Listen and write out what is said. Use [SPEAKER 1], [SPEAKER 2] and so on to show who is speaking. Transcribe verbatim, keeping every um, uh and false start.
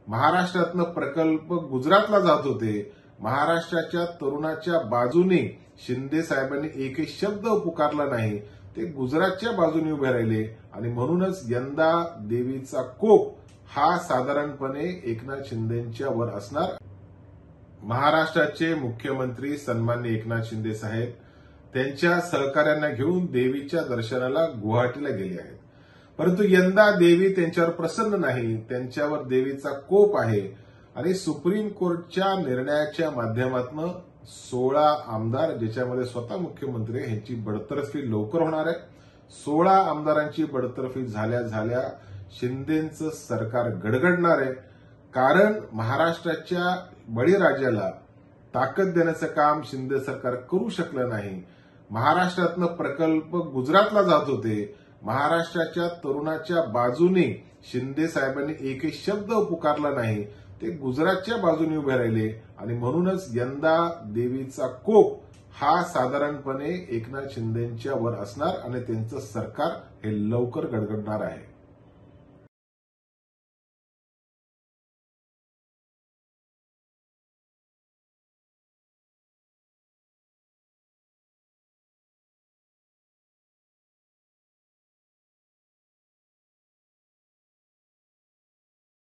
[SPEAKER 1] महाराष्ट्रातनं प्रकल्प गुजरातला जात होते, महाराष्ट्राच्या तरुणाच्या बाजूने शिंदे साहेबांनी एकही शब्द पुकारला नाही, ते गुजरातच्या बाजूने उभे राहिले आणि म्हणूनच यंदा देवीचा कोप हा साधारणपणे एकनाथ शिंदेच्या वर असणार। महाराष्ट्राचे मुख्यमंत्री सन्माननीय एकनाथ शिंदे साहेब त्यांच्या सहकाऱ्यांना घेऊन देवीच्या दर्शनाला गुवाहाटीला गेले आहेत, परंतु यंदा देवी त्यांच्यावर प्रसन्न नाही, त्यांच्यावर देवीचा कोप आहे आणि सुप्रीम कोर्टच्या निर्णयाच्या माध्यमातून सोळा आमदार, ज्याच्यामध्ये स्वतः मुख्यमंत्री यांची बडतर्फी लवकर होणार आहे। सोळा आमदारांची बडतर्फी झाल्या झाल्या शिंदेचं सरकार गडगडणार आहे, कारण महाराष्ट्राच्या बळीराजाला ताकद देण्याचं काम शिंदे सरकार करू शकलं नाही। महाराष्ट्रातनं प्रकल्प गुजरातला जात होते, महाराष्ट्राच्या तरुणाच्या बाजूने शिंदे साहेबांनी एकही शब्द पुकारला नाही, ते गुजरातच्या बाजूने उभे राहिले आणि म्हणूनच यंदा देवीचा कोप हा साधारणपणे एकनाथ शिंदेच्या वर असणार आणि त्यांचं सरकार हे लवकर गडगडणार आहे।